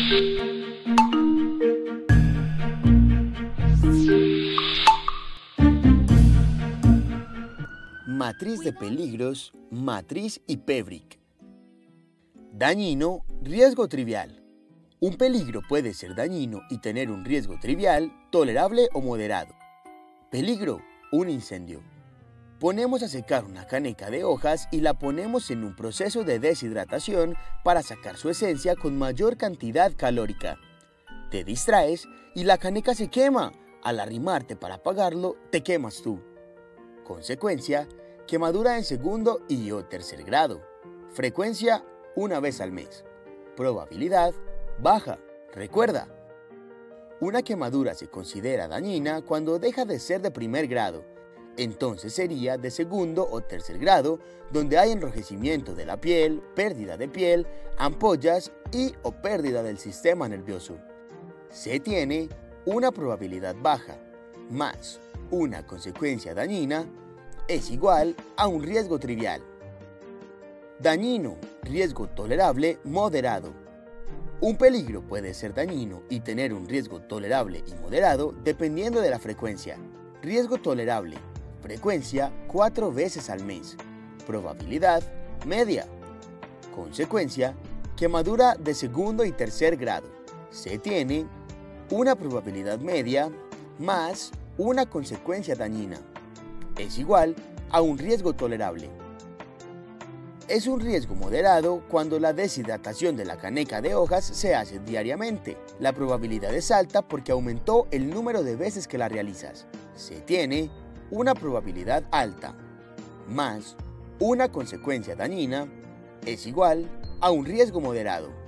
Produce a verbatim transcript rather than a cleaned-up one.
Matriz de peligros, matriz y Pebrick. Dañino, riesgo trivial. Un peligro puede ser dañino y tener un riesgo trivial, tolerable o moderado. Peligro, un incendio. Ponemos a secar una caneca de hojas y la ponemos en un proceso de deshidratación para sacar su esencia con mayor cantidad calórica. Te distraes y la caneca se quema. Al arrimarte para apagarlo, te quemas tú. Consecuencia, quemadura en segundo y o tercer grado. Frecuencia, una vez al mes. Probabilidad, baja. Recuerda, una quemadura se considera dañina cuando deja de ser de primer grado. Entonces sería de segundo o tercer grado, donde hay enrojecimiento de la piel, pérdida de piel, ampollas y o pérdida del sistema nervioso. Se tiene una probabilidad baja, más una consecuencia dañina, es igual a un riesgo trivial. Dañino, riesgo tolerable, moderado. Un peligro puede ser dañino y tener un riesgo tolerable y moderado dependiendo de la frecuencia. Riesgo tolerable, frecuencia cuatro veces al mes. Probabilidad, media. Consecuencia, quemadura de segundo y tercer grado. Se tiene una probabilidad media más una consecuencia dañina. Es igual a un riesgo tolerable. Es un riesgo moderado cuando la deshidratación de la caneca de hojas se hace diariamente. La probabilidad es alta porque aumentó el número de veces que la realizas. Se tiene una probabilidad alta más una consecuencia dañina es igual a un riesgo moderado.